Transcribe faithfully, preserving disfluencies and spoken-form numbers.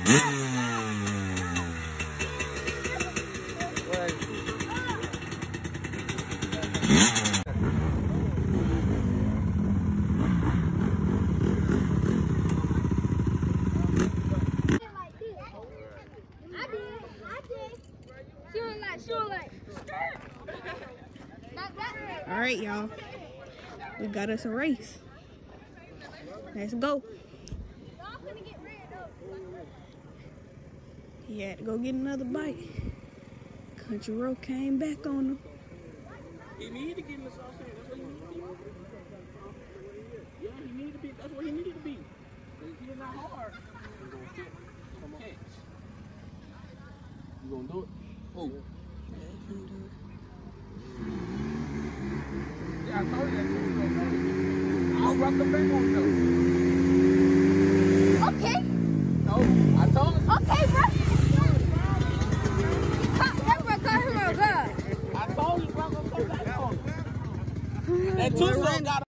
All right, y'all. We got us a race. Let's go. He had to go get another bite. Country Road came back on him. He needed to get in the sauce. That's what he needed to be. Yeah, he needed to be. That's what he needed to be. If he's not hard, he's going to catch. You going to do it? Oh. Yeah, I told you that. I'll rock the back on though. Okay. No, I told him. Okay, bro. That bro got him on God. I told you, bro. That two got